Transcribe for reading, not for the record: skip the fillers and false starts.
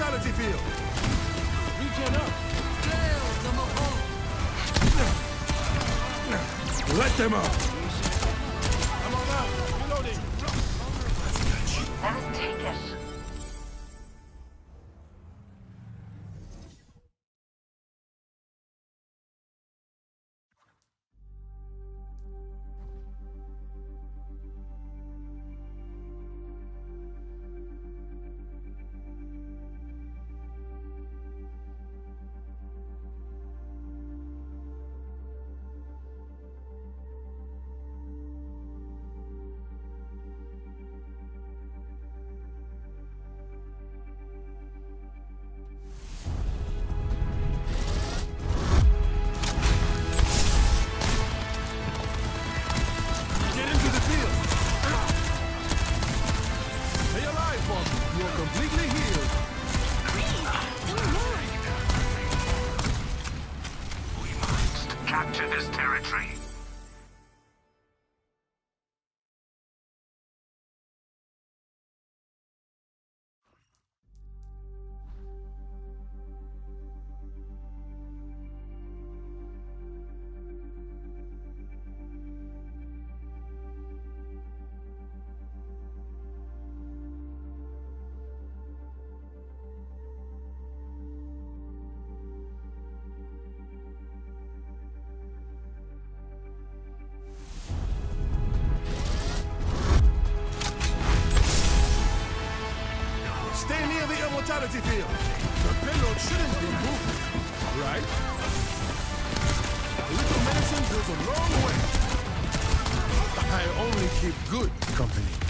immortality field. Regen up. Let them up. I'm on out. Reloading. Let us take it. Get into the field. Stay alive, Bob. You are completely healed. We must capture this territory. Stay near the immortality field. The payload shouldn't be moving, right? A little medicine goes a long way. I only keep good company.